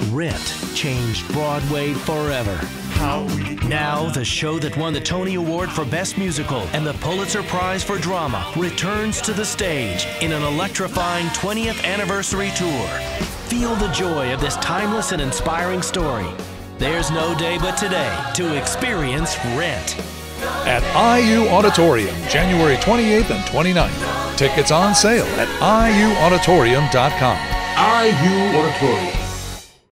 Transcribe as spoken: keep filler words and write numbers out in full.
Rent changed Broadway forever. Now, the show that won the Tony Award for Best Musical and the Pulitzer Prize for Drama returns to the stage in an electrifying twentieth anniversary tour. Feel the joy of this timeless and inspiring story. There's no day but today to experience Rent. At I U Auditorium, January twenty-eighth and twenty-ninth. Tickets on sale at I U auditorium dot com. I U Auditorium.